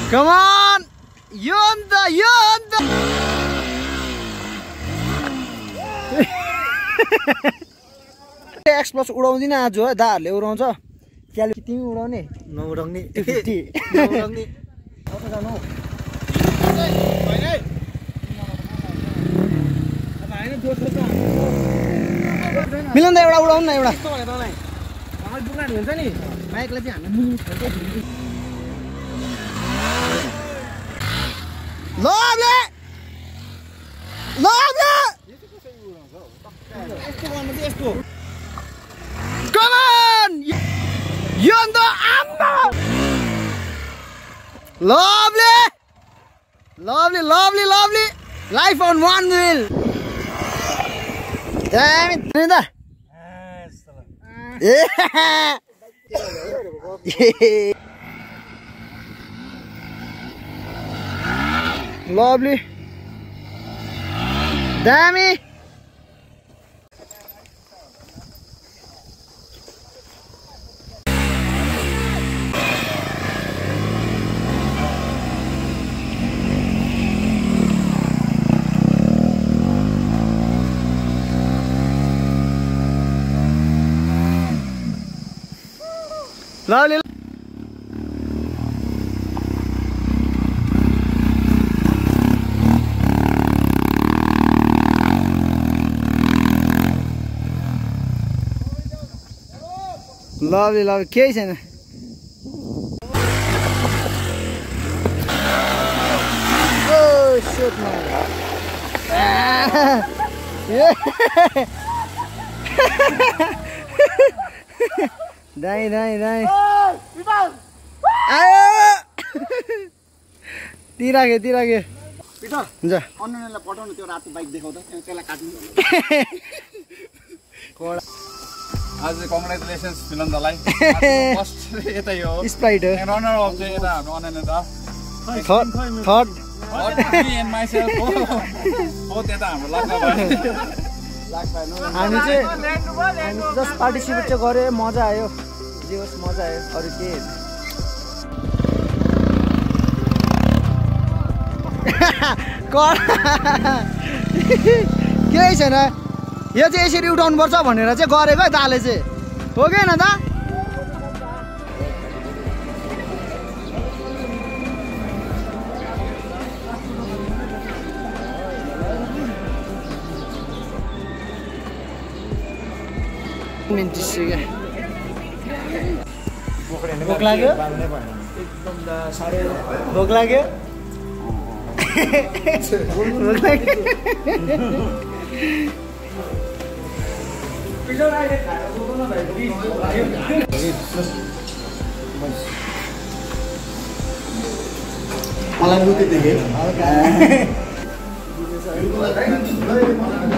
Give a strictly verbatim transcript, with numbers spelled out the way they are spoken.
Come on! यो अन्त यो अन्त एक्सप्लस उडाउँदिन आज है दाहरूले उडाउँछ क्याले तिमी उडाउने नउडाउने टु फिफ्टी नउडाउने मिलन दा एउटा उडाउनु न एउटा हुन्छ नि बाइकलाई चाहिँ हामी lovely lovely come on you on the ammo lovely lovely lovely lovely life on one wheel damn it Nida yeah lovely dammy lovely lovely lovely केही छैन oh shit man दाइ दाइ दाइ आयो तिरागे तिरागे पिटर हुन्छ अन्नलाई पठाउनु त्यो रातो बाइक देखाउ त त्यसलाई काट्नु कोडा आज कङ्ग्रेचुलेसन्स फिलन्दलाई फर्स्ट यतै हो स्प्राइट हो रनर अफ चाहिँ यता हाम्रो अनन्य दा third third me and myself हो हो त्यता हाम्रो लाग्छ भाइ हामी चाहिँ हामी जस्ट पार्टिसिपेट चाहिँ गरे मजा आयो जे होस् मजा आयो अरू के केही छैन यो चाहिँ यसरी उठाउनु पर्छ भनेर चाहिँ गरेको है दाले चाहिँ हो कि होइन दा भोक लाग्यो भोक लाग्यो भोक लाग्यो मलाई लुके देखे